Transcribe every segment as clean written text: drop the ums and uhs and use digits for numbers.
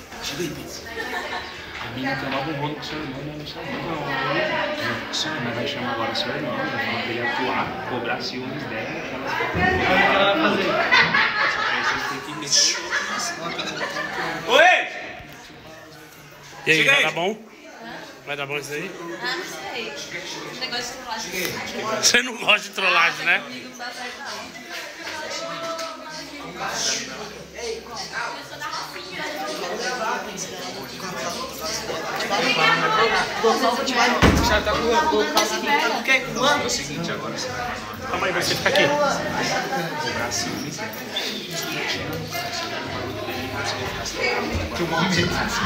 Chega aí, Pizza. A menina tem logo um rolo com seu irmão, né? Não sabe não. Só que nós vai chamar agora seu irmão, vai falar pra ele atuar, cobrar ciúmes dela. Olha o que ela vai fazer. Aí vocês têm que... Oi! E aí, vai dar bom? Vai dar bom isso aí? Ah, não sei. Esse negócio de trollagem. Você não gosta de trollagem, né? Comigo não dá certo, não. É o seguinte, agora você vai... Calma aí, você fica aqui. Cobrar ciúmes dela. Que o mal você faz.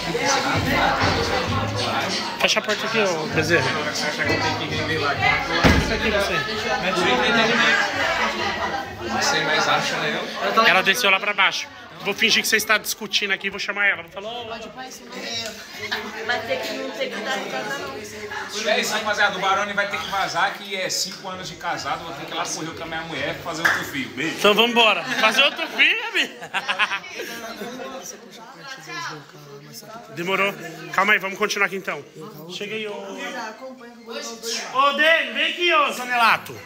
Fecha a porta aqui, ô Bezerra. Você acha que eu tenho que revelar aqui? Fica aqui, você. Mete o entretenimento. Você mais acha, né? Ela desceu lá pra baixo. Vou fingir que você está discutindo aqui e vou chamar ela. Vou falar, ô, Vai ter que não ter que dar de casa, não. É isso, rapaziada. O Barone vai ter que vazar, que é 5 anos de casado. Vou ter que ir lá correr com a minha mulher fazer outro filho. Beijo. então vamos embora. Fazer outro filho, amigo. Demorou. Calma aí, vamos continuar aqui então. Chega aí, ô. Ô, Dene, vem aqui, ô, Zanelato.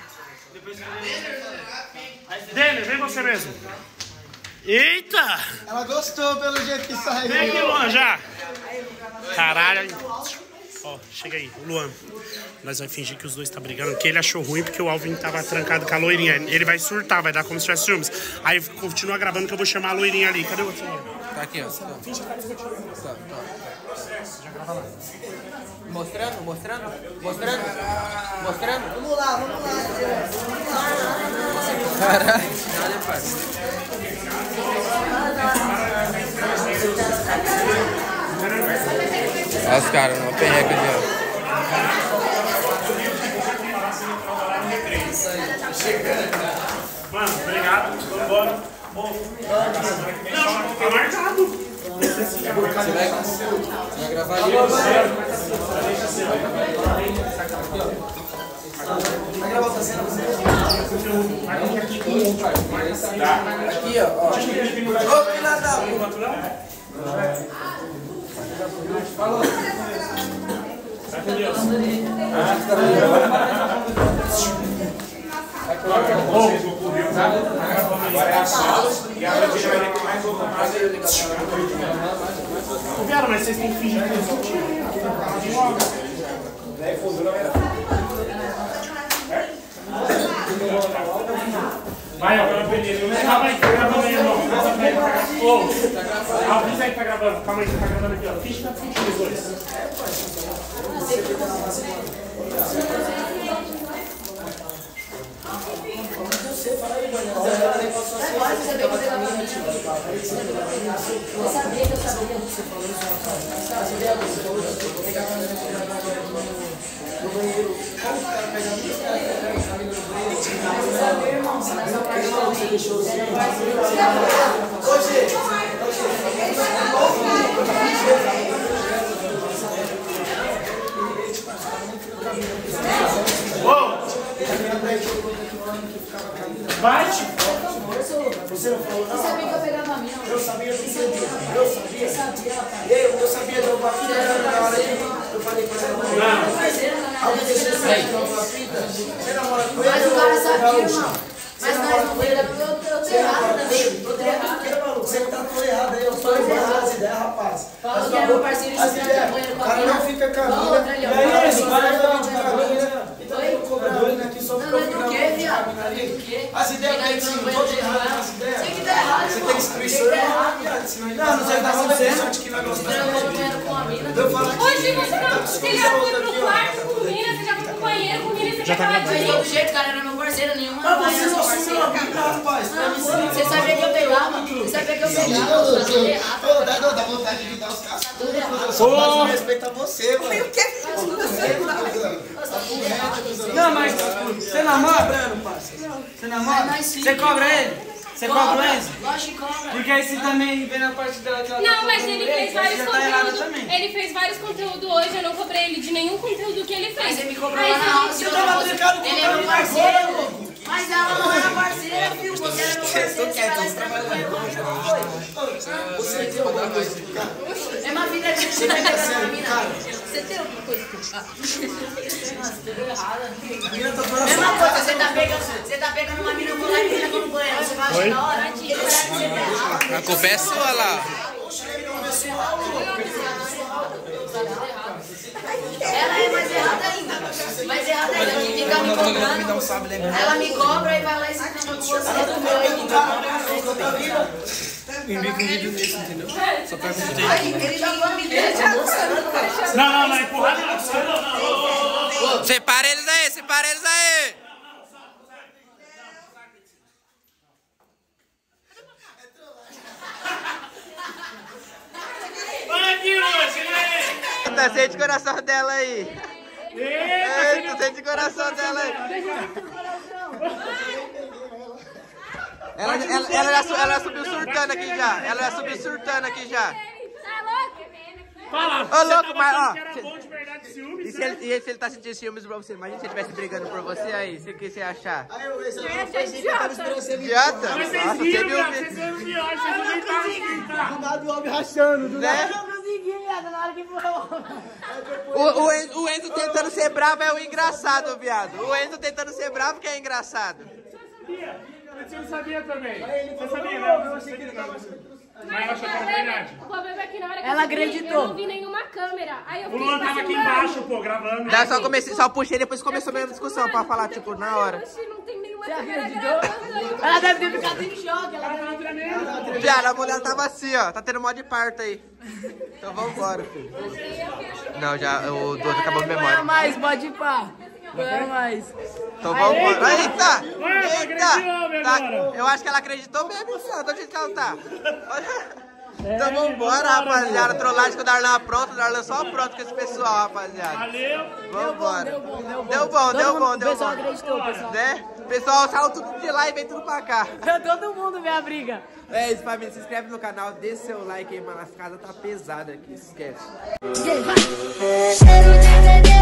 Dene, vem você mesmo. Eita! Ela gostou pelo jeito que saiu. Vem aqui, Luan, já. Caralho. Ó, chega aí, o Luan. Nós vamos fingir que os dois estão brigando, que ele achou ruim porque o Alvin tava trancado com a loirinha. Ele vai surtar, vai dar como se tivesse ciúmes. Aí continua gravando que eu vou chamar a loirinha ali. Cadê o outro? Tá aqui, ó. Finge que tá discutindo. Tá. Já grava lá. Mostrando. Vamos lá. Caralho. Olha os caras, uma perreca ali, ó. Mano, obrigado. Vambora. Não, tá marcado. Você vai gravar ali? Vai gravar outra cena você? Aqui, ó. Ô, filha da puta. Falou. Vai com Deus. Vocês ocorreu, tá? Agora é a sala e a gente vai ter que mais outra mais. Viado, mas vocês têm que fingir que eles Daí fodura vai dar. vai, ó, calma aí, tá gravando aí, irmão. Ô, avisa aí que tá gravando. Calma aí, que tá gravando aqui, ó. Finge que tá discutindo os dois. Vai, Você não falou, não? Você sabia que eu pegava a minha? Eu sabia, eu sabia, deu uma fita na hora que eu falei pra ela. Alguém deixou essa fita na fita? Você namora com ele? Mas o cara sabia, irmão. Mas nós não brigamos, eu tô errado também. Eu tô errado. Você tá todo errado aí, eu tô errado as ideias, rapaz. Falou que era meu parceiro e As você ideias, tá banheiro com o a cara mina. não fica com a Igual mina. outra ali, ó. E aí, esse cara Oi? não fica com a mina. Então eu tô cobrando ele aqui só porque eu fico Do que, viado? as ideias que ele se todo errado, as ideias. Você que tá errado, Você irmão. tem que excluir isso aí. Não sei da sorte que nós Eu gostamos. vou no banheiro com a mina. Eu falo aqui. Hoje você já foi pro quarto com mina, você já foi pro banheiro com mina, você já tava Mas de todo jeito, cara, era meu parceiro, nenhuma. Mas você não assumiu a vida, rapaz. Você sabia que eu pegava? Você sabia que eu pegava? Tá tudo errado. Dá vontade de dar os caras. Tá tudo errado. Eu só faço respeito a você, mano. Não, mas você namora? Você namora? Mas sim. Você cobra ele? Você cobra o Enzo? Lógico que cobra. Porque aí você também vê na parte dela que ela Não, mas ele fez vários já tá errado conteúdos. também. Ele fez vários conteúdos hoje, eu não cobrei ele de nenhum conteúdo que ele fez. Mas ele me cobrou Aí lá na você- aula. Você tava brincando com Ele o é meu cara parceiro. agora, louco. Mas ela não era parceira, filho. Você era meu parceiro, você vai lá e estraga com ela. Você tem alguma coisa que cara? É uma vida que você vai pegar uma mina. Você tem alguma coisa que Nossa, tudo errado. Mesma coisa, você tá pegando uma mina, eu vou lá e pega no banheiro. Você vai achar da hora? Ele sabe que você tá errado. A culpa é sua lá. Ela é mais errada ainda. Mais errada ainda, que fica me cobrando. Ela me cobra e vai lá e se cama com você. Envie um vídeo nesse, entendeu? Só pra você. Ele jogou me deixa. Não, empurrar não. Separa eles aí, separa eles aí. Olha aqui, moço. Tá sente o coração dela aí. Eita, sente o coração dela aí. Ela já subiu surtando aqui já. Ela já subiu surtando aqui já. Fala, Ô, louco, mas ó. que era bom de verdade ciúmes, E se ele tá sentindo ciúmes pra você? Imagina se ele estivesse brigando por você aí. O que você ia achar? Idiota? Mas vocês Nossa, riram, você viado, viu? vocês viram o pior, vocês não inventaram aqui, tá? Do nada o homem rachando, do Né? nada. Eu não consegui, viado, na hora que foi O Enzo tentando ser bravo é o engraçado, viado. O Enzo tentando ser bravo que é engraçado. Você não sabia também. Você sabia, né? Eu achei que ele tava... Mas ela achou que era verdade. O problema é que na hora que Ela eu cheguei, acreditou. eu não vi nenhuma câmera. Aí eu O fiquei Luan tava aqui embaixo, pô, gravando. Daí só puxei e depois começou a minha discussão pra falar, tipo, na hora. Oxi, não tem nenhuma câmera gravando. Ela deve ter ficado em choque. Ela deve ter... Viado, a mulher tava assim, ó. Tá tendo mó de parto aí. Então vambora, filho. Não, já, o do outro acabou a memória. mais, pode ir pá. Não mais. Então vambora. Eita! agrediu, meu Tá, agora. eu acho que ela acreditou mesmo, viado. Onde que ela tá? Então vambora, rapaziada. Trollagem com o Darlan pronto. O Darlan só pronto com esse pessoal, rapaziada. Valeu. Vambora. Deu bom. pessoal acreditou, pessoal. Né? O pessoal saiu tudo de lá e vem tudo pra cá. Todo mundo vê a briga. É isso, família. Se inscreve no canal, deixa seu like aí, mano. As casas tá pesada aqui, esquece. Cheiro de